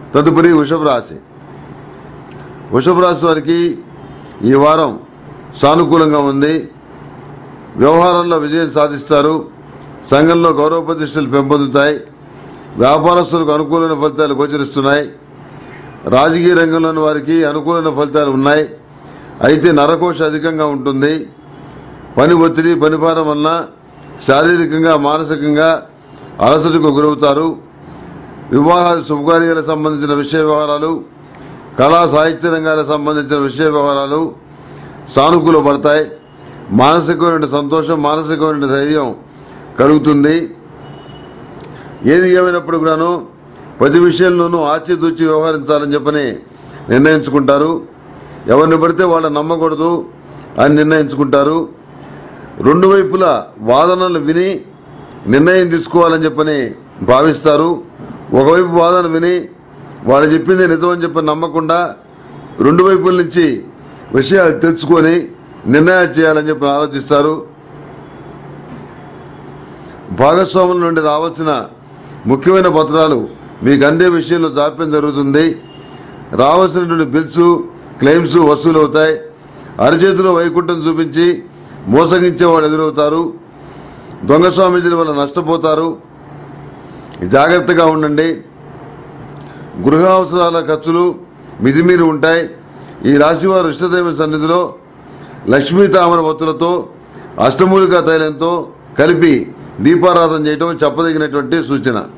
తదుపరి వృషభ రాశి. వృషభ రాశి వారికి ఈ వారం సానుకూలంగా ఉంది. వ్యవహారంలో విజయం సాధిస్తారు. సంఘంలో గౌరవ ప్రతిష్టలు పెంపొందుతాయి. వ్యాపారస్తులకు అనుకూలమైన ఫలితాలు గోచరిస్తున్నాయి. రాజకీయ రంగంలోని వారికి అనుకూలమైన ఫలితాలు ఉన్నాయి. అయితే నరకోశ అధికంగా ఉంటుంది. పని ఒత్తిడి, పనిభారం వలన శారీరకంగా మానసికంగా అలసటకు గురవుతారు. వివాహ శుభకార్యాలకు సంబంధించిన విషయ వ్యవహారాలు, కళా సాహిత్య రంగాలకు సంబంధించిన విషయ వ్యవహారాలు సానుకూల పడతాయి. మానసికమైన సంతోషం, మానసికమైన ధైర్యం కలుగుతుంది. ఏది ఏమైనప్పుడు కూడాను ప్రతి విషయంలోనూ ఆచితూచి వ్యవహరించాలని చెప్పని నిర్ణయించుకుంటారు. ఎవరిని పడితే వాళ్ళని నమ్మకూడదు అని నిర్ణయించుకుంటారు. రెండు వైపులా వాదనలు విని నిర్ణయం తీసుకోవాలని చెప్పని భావిస్తారు. ఒకవైపు వాదన విని వాళ్ళు చెప్పింది నిజమని చెప్పి నమ్మకుండా రెండు వైపుల నుంచి విషయాలు తెచ్చుకొని నిర్ణయాలు చేయాలని చెప్పి ఆలోచిస్తారు. భాగస్వాముల నుండి రావాల్సిన ముఖ్యమైన పత్రాలు మీకు అందే విషయంలో జాప్యం జరుగుతుంది. రావాల్సినటువంటి బిల్స్, క్లెయిమ్స్ వసూలు అవుతాయి. అరచేతిలో వైకుంఠం చూపించి మోసగించేవాడు ఎదురవుతారు. దొంగ స్వామీజీల వల్ల నష్టపోతారు. జాగ్రత్తగా ఉండండి. గృహ అవసరాల ఖర్చులు మితిమీరి ఉంటాయి. ఈ రాశివారు ఇష్టదైవ సన్నిధిలో లక్ష్మీ తామర ఒత్తులతో అష్టమూలికా తైలంతో కలిపి దీపారాధన చేయడం చెప్పదగినటువంటి సూచన.